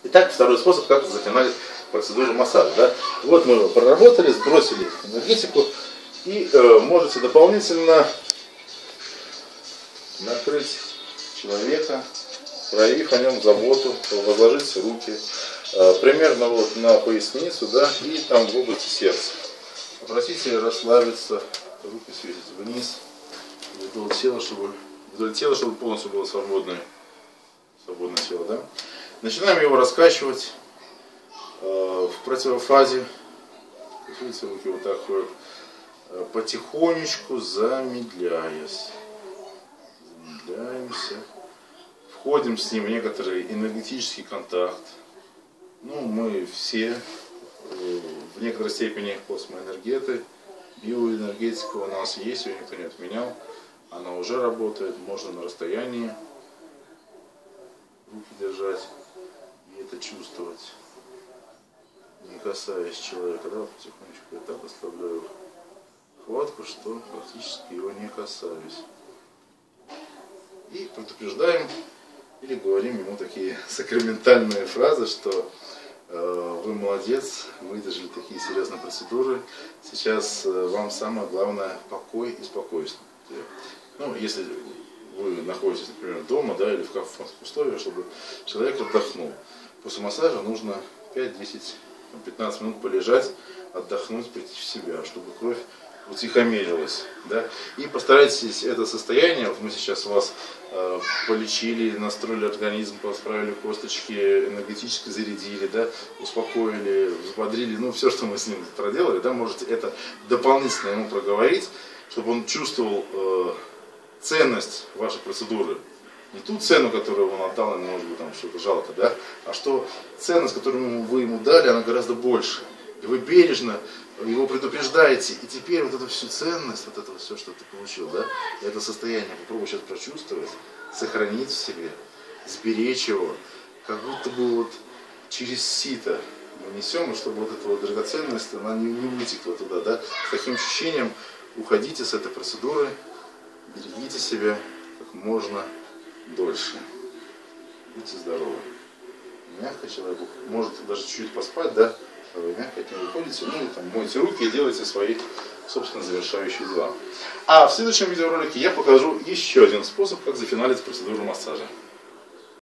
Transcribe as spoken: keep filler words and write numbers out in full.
Итак, второй способ, как зафиналить процедуру массажа. Да? Вот мы его проработали, сбросили энергетику, и э, можете дополнительно накрыть человека, проявив о нем заботу, возложить руки э, примерно вот на поясницу, да, и там в области сердца. Попросите расслабиться, руки свесить вниз, вдоль тела, чтобы, вдоль тела, чтобы полностью было свободное, свободное тело. Да? Начинаем его раскачивать э, в противофазе. Видите, руки вот так ходят, э, потихонечку замедляясь. Замедляемся. Входим с ним в некоторый энергетический контакт. Ну, мы все э, в некоторой степени космоэнергеты. Биоэнергетика у нас есть, ее никто не отменял. Она уже работает, можно на расстоянии руки держать и это чувствовать, не касаясь человека. Да, потихонечку я так ослабляю хватку, что практически его не касаюсь. И предупреждаем или говорим ему такие сакраментальные фразы, что э, вы молодец, выдержали такие серьезные процедуры, сейчас э, вам самое главное покой и спокойствие. Ну, если вы находитесь, например, дома, да, или в комфортных условиях, чтобы человек отдохнул. После массажа нужно пять-десять-пятнадцать минут полежать, отдохнуть, прийти в себя, чтобы кровь утихомирилась. Да? И постарайтесь это состояние, вот мы сейчас вас э, полечили, настроили организм, поставили косточки, энергетически зарядили, да, успокоили, взбодрили, ну все, что мы с ним проделали, да, можете это дополнительно ему проговорить, чтобы он чувствовал э, ценность вашей процедуры. Не ту цену, которую он отдал, ему, может быть, там что-то жалко, да, а что ценность, которую вы ему дали, она гораздо больше. И вы бережно его предупреждаете, и теперь вот эту всю ценность, вот это все, что ты получил, да, это состояние попробуй сейчас прочувствовать, сохранить в себе, сберечь его, как будто бы вот через сито мы несем, и чтобы вот эта вот драгоценность, она не, не вытекла туда, да, с таким ощущением уходите с этой процедуры, берегите себя как можно дольше. Будьте здоровы. Мягко человек может даже чуть-чуть поспать, да, а вы мягко от него выходите, ну, там, мойте руки и делайте свои, собственно, завершающие дела. А в следующем видеоролике я покажу еще один способ, как зафиналить процедуру массажа.